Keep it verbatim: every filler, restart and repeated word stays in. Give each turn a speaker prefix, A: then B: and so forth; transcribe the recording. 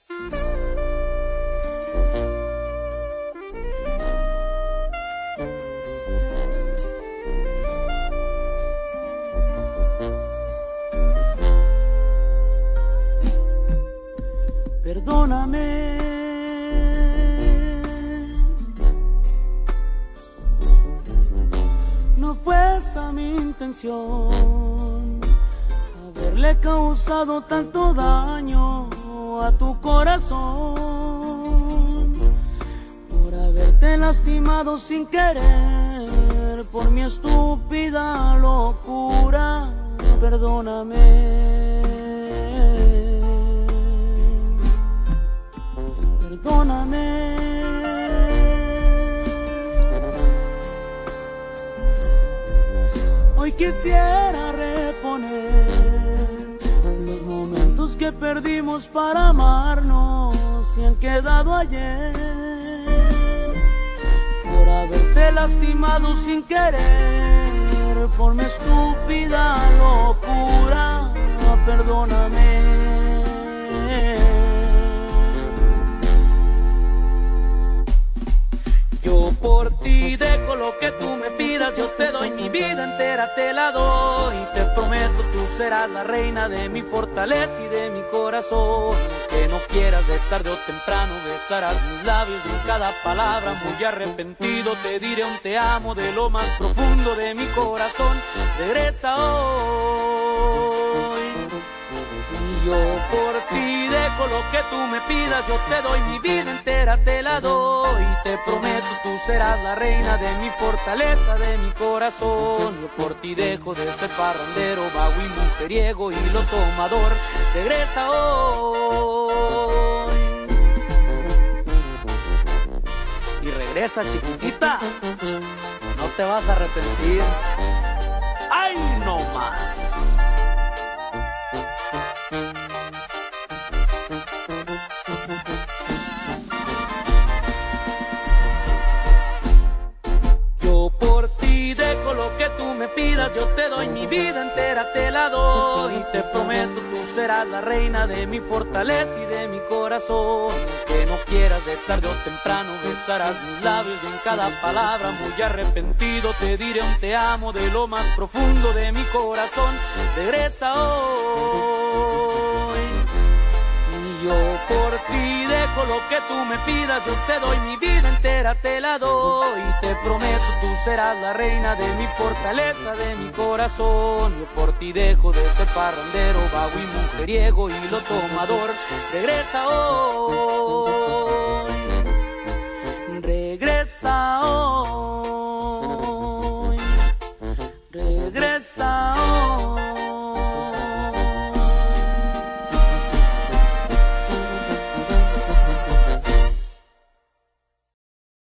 A: Perdóname, no fue esa mi intención, haberle causado tanto daño a tu corazón, por haberte lastimado sin querer, por mi estúpida locura. Perdóname. Perdóname, hoy quisiera reponer los momentos que perdimos para amarnos y han quedado ayer, por haberte lastimado sin querer, por mi estúpida locura. Perdóname. Yo por ti dejo lo que tú me pidas, yo te doy mi vida entera, te la doy. Y te prometo, tú serás la reina de mi fortaleza y de mi corazón. Que no quieras, de tarde o temprano besarás mis labios y en cada palabra muy arrepentido te diré un te amo de lo más profundo de mi corazón. Regresa hoy. Y yo por ti dejo lo que tú me pidas, yo te doy mi vida entera, te la doy. Y te prometo, tú serás la reina de mi fortaleza, de mi corazón. Yo por ti dejo de ser parrandero, vago y mujeriego y lo tomador. Regresa hoy. Y regresa, chiquitita, no te vas a arrepentir. ¡Ay, no más! Yo por ti dejo lo que tú me pidas, yo te doy mi vida entera, te la doy. Y te prometo, tú serás la reina de mi fortaleza y de mi corazón. Que no quieras, de tarde o temprano besarás mis labios y en cada palabra muy arrepentido te diré un te amo de lo más profundo de mi corazón. Regresa hoy. Y yo por ti dejo lo que tú me pidas, yo te doy mi vida entera, te la doy. Y te prometo, tú serás la reina de mi fortaleza, de mi corazón. Yo por ti dejo de ser parrandero, vago y mujeriego y lo tomador. Regresa hoy. Regresa hoy. Regresa